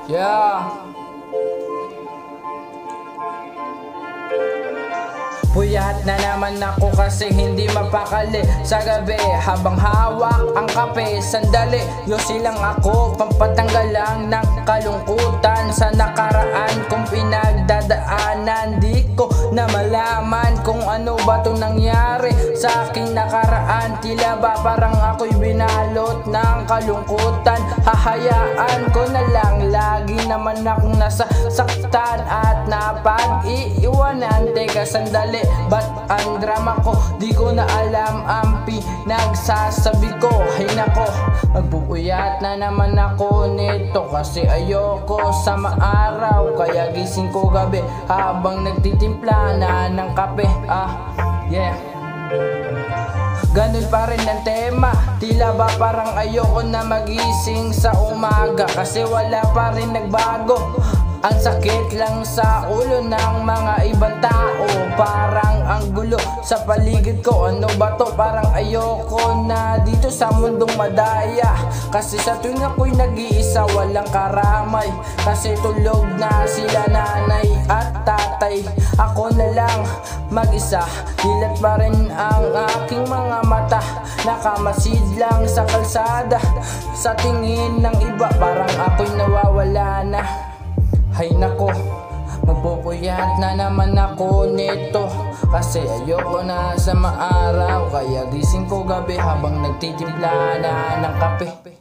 Yeah. Puyat na naman ako kasi hindi mapakali sa gabi habang hawak ang kape. Sandali, yosi lang ako, pampatanggal lang ng kalungkutan sa nakaraan kong pinagdadaanan. Di ko na malaman kung ano ba itong nangyari sa aking nakaraan. Tila ba parang ako'y binalot ng kalungkutan. Hahayaan ko na lang, lagi naman akong nasasaktan at napag-iiwanan. Teka sandali, ba't ang drama ko? Di ko na alam ang pinagsasabi ko. Hay nako, magbubuyat na naman ako nito kasi ayoko sa maaraw. Kaya gising ko gabi habang nagtitimpla na ng kape. Yeah. Ganun pa rin ang tema, tila ba parang ayoko na magising sa umaga kasi wala pa rin nagbago. Ang sakit lang sa ulo ng mga ibang tao, parang ang gulo sa paligid ko. Ano ba to? Parang ayoko na dito sa mundong madaya. Kasi sa tuwing ako'y nag-iisa, walang karamay. Kasi tulog na sila nanay at tatay. Ako na lang mag-isa, dilat pa rin ang aking mga mata. Nakamasid lang sa kalsada, sa tingin ng iba parang ako'y nawawala na. Hay nako, magpupuyat na naman ako nito kasi ayoko na sa maaraw. Kaya gising ko gabi habang nagtitimpla na ng kape.